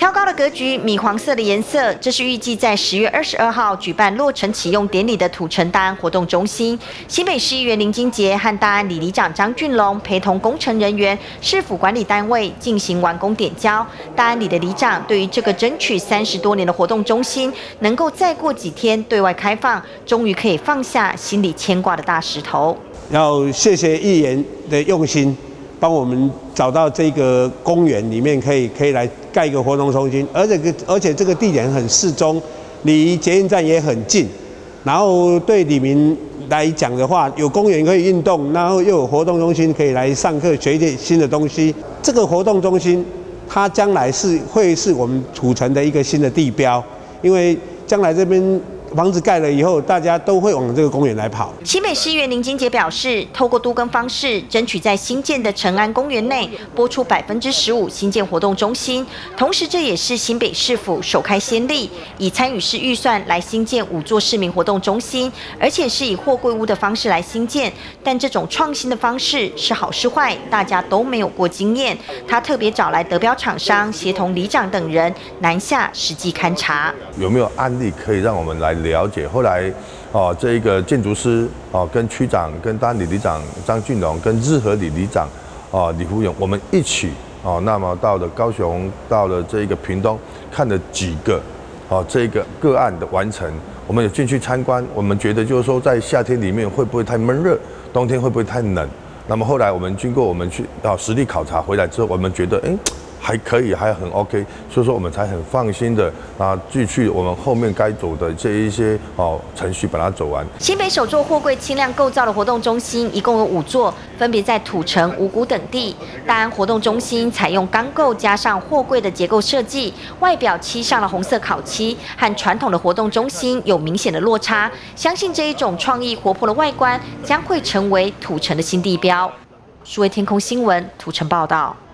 挑高的格局，米黄色的颜色，这是预计在10月22号举办落成启用典礼的土城大安活动中心。新北市议员林金杰和大安里里长张俊龙陪同工程人员、市府管理单位进行完工点交。大安里的里长对于这个争取30多年的活动中心，能够再过几天对外开放，终于可以放下心里牵挂的大石头。 要谢谢议员的用心。 帮我们找到这个公园里面可以来盖一个活动中心，而且这个地点很适中，离捷运站也很近，然后对里民来讲的话，有公园可以运动，然后又有活动中心可以来上课学一点新的东西。这个活动中心，它将来会是我们土城的一个新的地标，因为将来这边。 房子盖了以后，大家都会往这个公园来跑。 新北市议员林金杰表示，透过都更方式，争取在新建的成安公园内拨出15%新建活动中心，同时这也是新北市府首开先例，以参与式预算来新建5座市民活动中心，而且是以货柜屋的方式来新建。但这种创新的方式是好是坏，大家都没有过经验。他特别找来得标厂商，协同里长等人南下实际勘察。 有没有案例可以让我们来？ 了解，后来，这个建筑师跟区长、跟大安里里长张俊龙、跟日和里里长李福勇，我们一起那么到了高雄，到了这个屏东，看了几个这个个案的完成，我们有进去参观，我们觉得就是说，在夏天里面会不会太闷热，冬天会不会太冷？那么后来我们经过我们去实地考察回来之后，我们觉得还可以，还很 OK， 所以说我们才很放心的继续我们后面该走的这一些程序把它走完。 新北首座货柜轻量构造的活动中心一共有5座，分别在土城、五股等地。大安活动中心采用钢构加上货柜的结构设计，外表漆上了红色烤漆，和传统的活动中心有明显的落差。相信这一种创意活泼的外观将会成为土城的新地标。数位天空新闻土城报道。